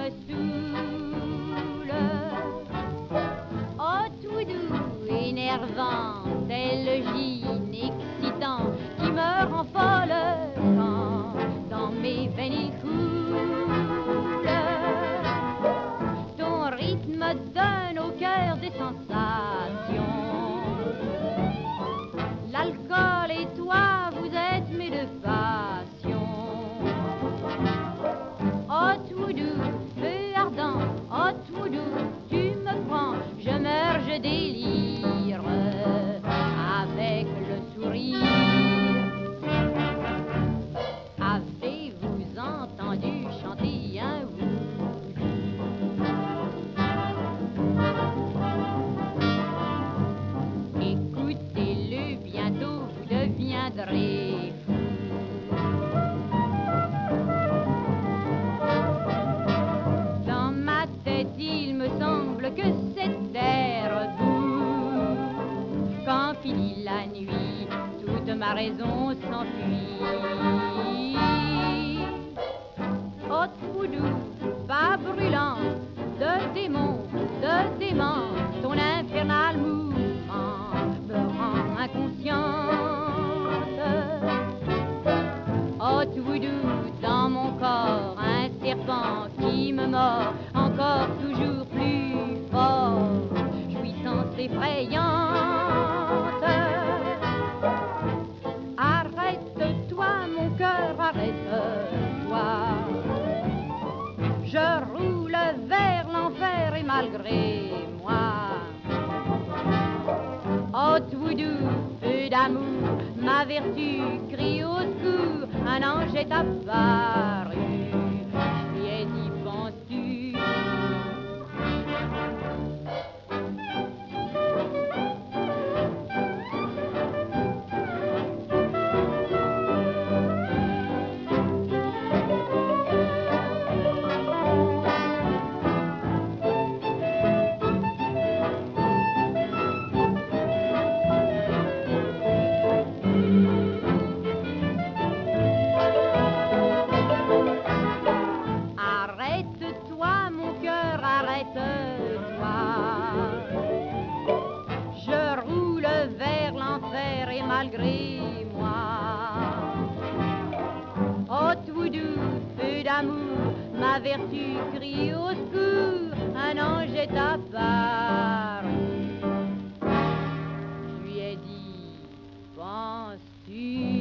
me saoule. Oh, tout doux, énervant, tel le gine excitant qui me rend folle quand dans mes veines il coule. Ton rythme donne au cœur des sensations. L'alcool et toi, vous êtes mes deux passions. Oh, tout doux, feu ardent, oh, tout doux, tu me prends, je meurs, je délire avec le sourire. Avez-vous entendu chanter un voodoo? Écoutez-le, bientôt vous deviendrez fou. Dans ma tête, il me semble que cet air doux, quand finit la nuit, toute ma raison s'enfuit. Oh, tout doux, pas brûlant, de démon, ton infernal mouvement me rend inconsciente. Oh, tout doux, dans mon corps, un serpent qui me mord, encore toujours plus fort, jouissance effrayante. Arrête-toi, mon cœur, arrête-toi. Je roule vers l'enfer et malgré moi. Oh, tout doux, feu d'amour, ma vertu crie au secours, un ange est apparu, je lui ai dit, penses-tu? Arrête-toi, mon cœur, arrête-toi. Je roule vers l'enfer et malgré moi. Oh, tout doux, feu d'amour, ma vertu crie au secours, un ange est apparu. Je lui ai dit, penses-tu?